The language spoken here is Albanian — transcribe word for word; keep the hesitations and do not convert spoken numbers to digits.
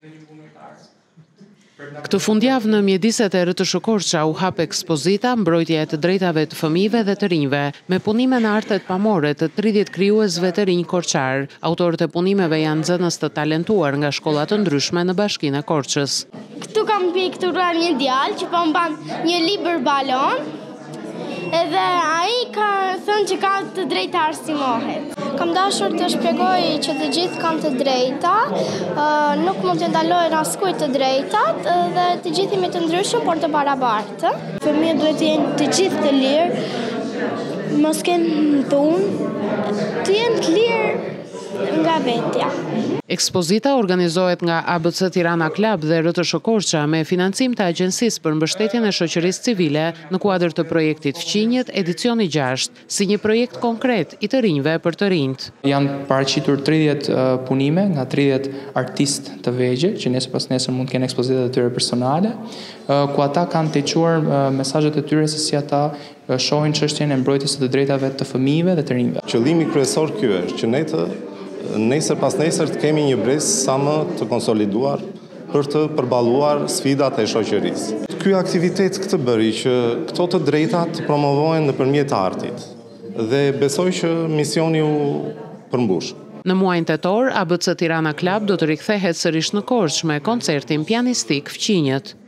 Këtë fundjavë në mjediset e R T Sh-Korça u hap ekspozita Mbrojtja e të drejtave të fëmijëve dhe të rinjve, me punime në artet pamore të tridhjetë krijuesve të rinj korçar. Autorët e punimeve janë nxënës të talentuar nga shkolla të ndryshme në Bashkinë e Korçës. Këtu kam pikturuar një djalë që po mban një libër balon, edhe ai ka thënë që ka të drejta arsimohet. Kam dashur të shpjegoj që të gjithë kanë të drejta, uh, nuk mund të ndalojnë askujt të drejtat, uh, dhe të gjithë jemi të ndryshëm, por të barabartë. Fëmijët duhet të jenë të gjithë të lirë, mos kenë dhunë, të jenë të lirë nga vetja. Ekspozita organizohet nga A B C Tirana Club dhe R T Sh-Korça me financim të Agjencisë për Mbështetjen e Shoqërisë Civile në kuadër të projektit Fqinjet edicioni gjashtë, si një projekt konkret i të rinjve për të rinjt. Janë paraqitur tridhjetë uh, punime nga tridhjetë artistë të vegjël, që nesër pas nesër mund të kenë ekspozitat e tyre personale, uh, ku ata kanë të quar uh, mesazhet e tyre se si ata uh, shohin çështjen e mbrojtjes së të drejtave të fëmijëve dhe të rinjve. Qëllimi kryesor ky është që ne të nesër pas nesër të kemi një brez sa më të konsoliduar për të përballuar sfidat e shoqërisë. Ky aktivitet këtë bëri që këto të drejtat të promovohen nëpërmjet artit dhe besoj që misioni u përmbush. Në muajin tetor, A B C Tirana Club do të rikthehet sërish në Korçë me koncertin pianistik Fqinjet.